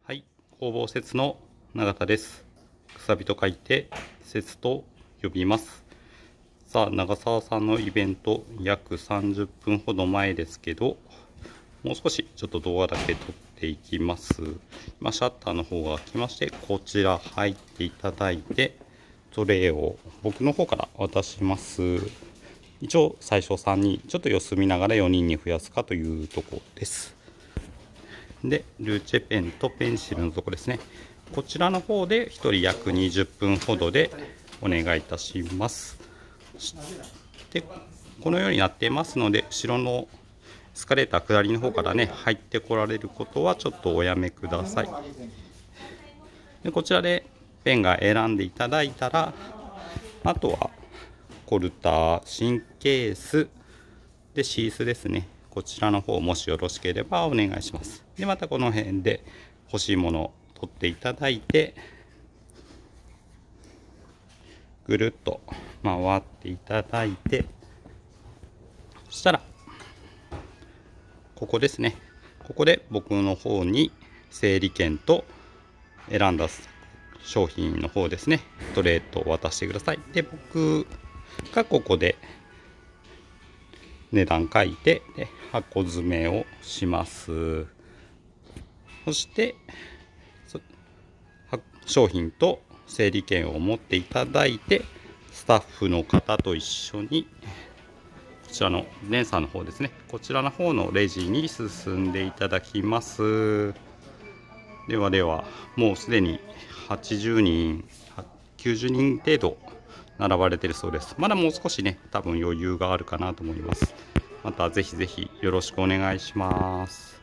はい、工房節の永田です。くさびと書いて節と呼びます。さあ、長澤さんのイベント約30分ほど前ですけど、もう少しちょっと動画だけ撮っていきます。今シャッターの方が開きまして、こちら入っていただいて、トレイを僕の方から渡します。一応最初3人、ちょっと様子見ながら4人に増やすかというところです。で、ルーチェペンとペンシルのとこですね。こちらの方で1人約20分ほどでお願いいたします。で、このようになっていますので、後ろのエスカレーター下りの方からね、入ってこられることはちょっとおやめください。で、こちらでペンが選んでいただいたら、あとはコルター、シンケース、で、シースですね。こちらの方もしよろしければお願いします。で、またこの辺で欲しいものを取っていただいて、ぐるっと回っていただいて、そしたら、ここですね。ここで僕の方に整理券と選んだ商品の方ですね、トレーと渡してください。で、僕がここで値段書いて、で箱詰めをします。そして商品と整理券を持っていただいて、スタッフの方と一緒にこちらのレンサーの方ですね、こちらの方のレジに進んでいただきます。ではでは、もうすでに80人90人程度並ばれているそうです。まだもう少しね、多分余裕があるかなと思います。またぜひぜひよろしくお願いします。